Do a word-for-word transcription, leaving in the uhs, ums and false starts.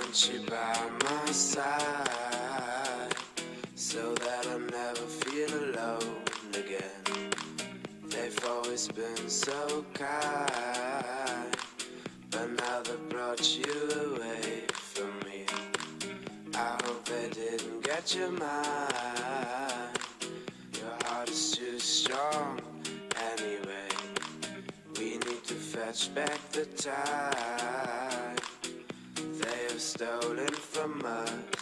want you by my side, so that I never feel alone again. They've always been so kind, but now they brought you away from me. I hope they didn't get your mind. Your heart is too strong anyway. We need to fetch back the time they have stolen from us.